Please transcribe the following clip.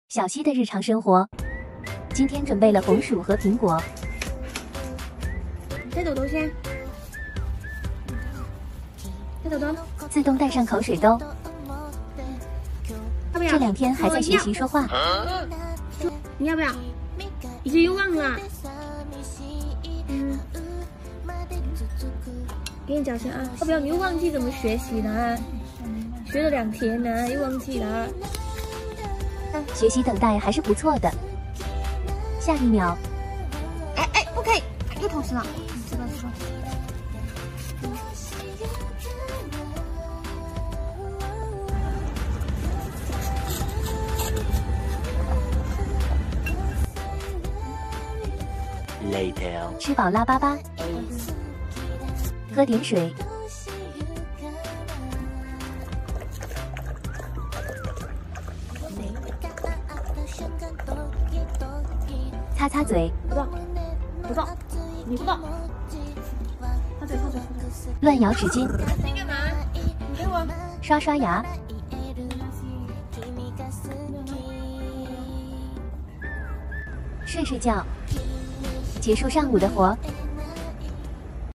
小溪的日常生活，今天准备了红薯和苹果。 再抖抖先，再抖抖。 自动带上口水兜。 要不要？ 这2天还在学习说话。 你要不要？已经又忘了。给你讲声啊，要不要？你又忘记怎么学习了？学了2天了，又忘记了。 学习等待还是不错的。下一秒， 哎，不可以，又偷吃了。知道。 吃饱拉粑粑，喝点水。擦擦嘴， 不动，你不动，擦嘴。 乱咬纸巾， 你干嘛？你给我刷刷牙，睡觉，结束上午的活。